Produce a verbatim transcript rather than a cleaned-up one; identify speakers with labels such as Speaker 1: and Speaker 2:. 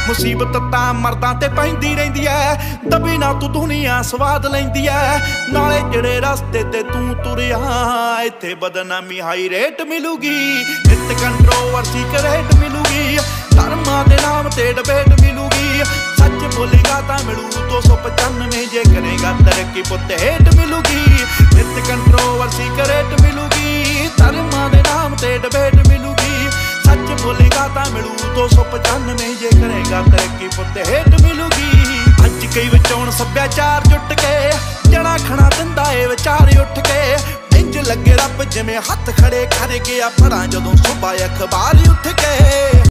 Speaker 1: मुसीबत तां मर्दां ते पैंदी रहिंदी ऐ, दबी ना तू दुनिया स्वाद लैंदी ऐ। नाले जिहड़े रस्ते ते तू तुरिया इत्थे बदनामी हाई रेट मिलूगी, नित कंट्रोवर्सी करेट मिलूगी, धर्मां दे नाम ते डिबेट मिलूगी। सच बोलेगा तां मिलू दो सौ पचानवे, जे करेगा तरक्की पुत हेट मिलूगी, नित कंट्रोवर्सी करेट मिलूगी, धर्मां दे नाम ते डिबेट मिलूगी। सच बोलेगा तां मिलू दो सौ पचानवे, जे करेगा तरक्की पुत हेट मिलूगी। अज कई विचौण सभ्याचार जुट के जड़ा खड़ा दिंदा ए विचार उठ के, इंज लगे रब जिवें हथ खड़े कर गया पढ़ां जदों सुबह अखबार उठ के।